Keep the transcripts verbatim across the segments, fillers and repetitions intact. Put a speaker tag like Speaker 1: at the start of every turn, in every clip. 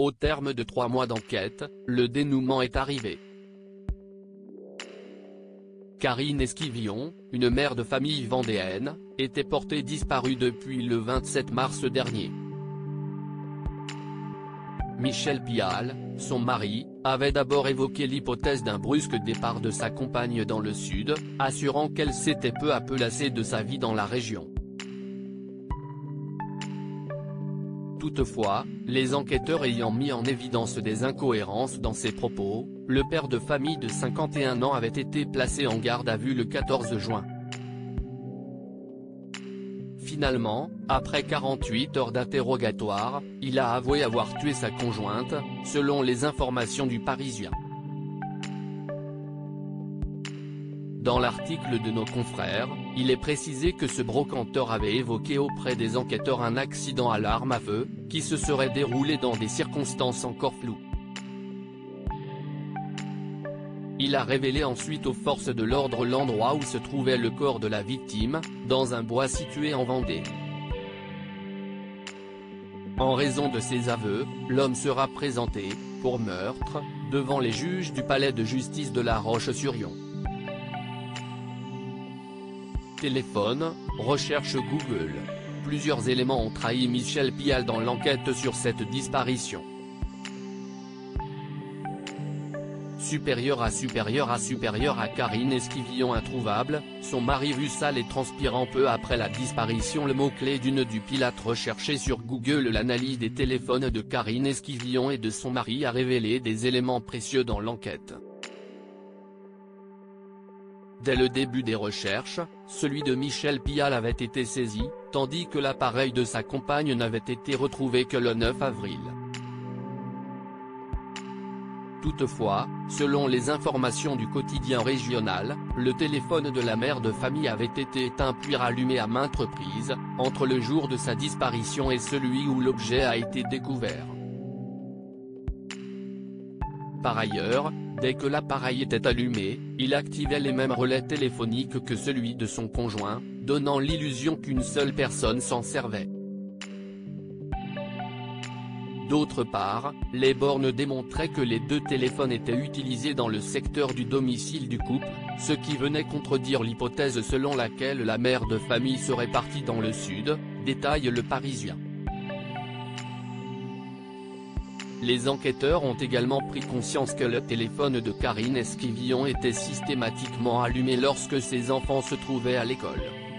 Speaker 1: Au terme de trois mois d'enquête, le dénouement est arrivé. Karine Esquivillon, une mère de famille vendéenne, était portée disparue depuis le vingt-sept mars dernier. Michel Pial, son mari, avait d'abord évoqué l'hypothèse d'un brusque départ de sa compagne dans le sud, assurant qu'elle s'était peu à peu lassée de sa vie dans la région. Toutefois, les enquêteurs ayant mis en évidence des incohérences dans ses propos, le père de famille de cinquante et un ans avait été placé en garde à vue le quatorze juin. Finalement, après quarante-huit heures d'interrogatoire, il a avoué avoir tué sa conjointe, selon les informations du Parisien. Dans l'article de nos confrères, il est précisé que ce brocanteur avait évoqué auprès des enquêteurs un accident à l'arme à feu, qui se serait déroulé dans des circonstances encore floues. Il a révélé ensuite aux forces de l'ordre l'endroit où se trouvait le corps de la victime, dans un bois situé en Vendée. En raison de ses aveux, l'homme sera présenté, pour meurtre, devant les juges du palais de justice de La Roche-sur-Yon. Téléphone, recherche Google. Plusieurs éléments ont trahi Michel Pial dans l'enquête sur cette disparition. Supérieur à supérieur à supérieur à Karine Esquivillon introuvable, son mari vu sale et transpirant peu après la disparition. Le mot-clé d'une du Pilate recherché sur Google. L'analyse des téléphones de Karine Esquivillon et de son mari a révélé des éléments précieux dans l'enquête. Dès le début des recherches, celui de Michel Pial avait été saisi, tandis que l'appareil de sa compagne n'avait été retrouvé que le neuf avril. Toutefois, selon les informations du quotidien régional, le téléphone de la mère de famille avait été éteint puis rallumé à maintes reprises, entre le jour de sa disparition et celui où l'objet a été découvert. Par ailleurs, dès que l'appareil était allumé, il activait les mêmes relais téléphoniques que celui de son conjoint, donnant l'illusion qu'une seule personne s'en servait. D'autre part, les bornes démontraient que les deux téléphones étaient utilisés dans le secteur du domicile du couple, ce qui venait contredire l'hypothèse selon laquelle la mère de famille serait partie dans le sud, détaille le Parisien. Les enquêteurs ont également pris conscience que le téléphone de Karine Esquivillon était systématiquement allumé lorsque ses enfants se trouvaient à l'école.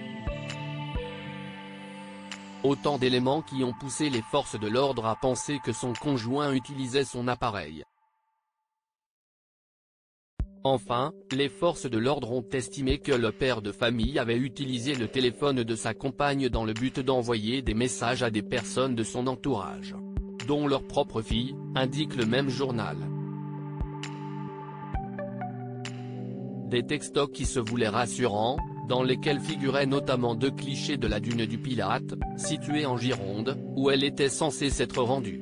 Speaker 1: Autant d'éléments qui ont poussé les forces de l'ordre à penser que son conjoint utilisait son appareil. Enfin, les forces de l'ordre ont estimé que le père de famille avait utilisé le téléphone de sa compagne dans le but d'envoyer des messages à des personnes de son entourage, dont leur propre fille, indique le même journal. Des textos qui se voulaient rassurants, dans lesquels figuraient notamment deux clichés de la dune du Pilate, située en Gironde, où elle était censée s'être rendue.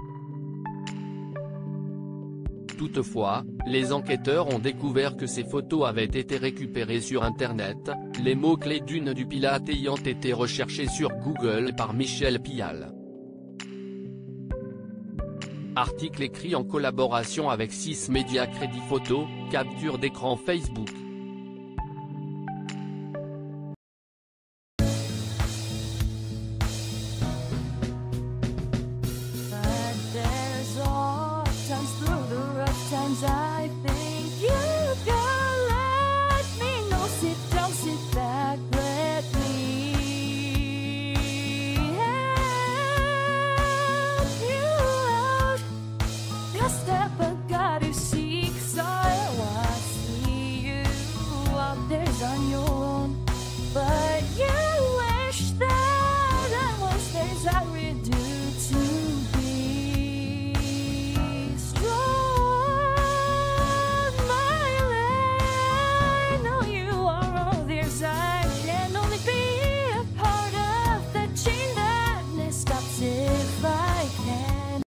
Speaker 1: Toutefois, les enquêteurs ont découvert que ces photos avaient été récupérées sur Internet, les mots-clés dune du Pilate ayant été recherchés sur Google par Michel Pial. Article écrit en collaboration avec six médias. Crédit photo, capture d'écran Facebook.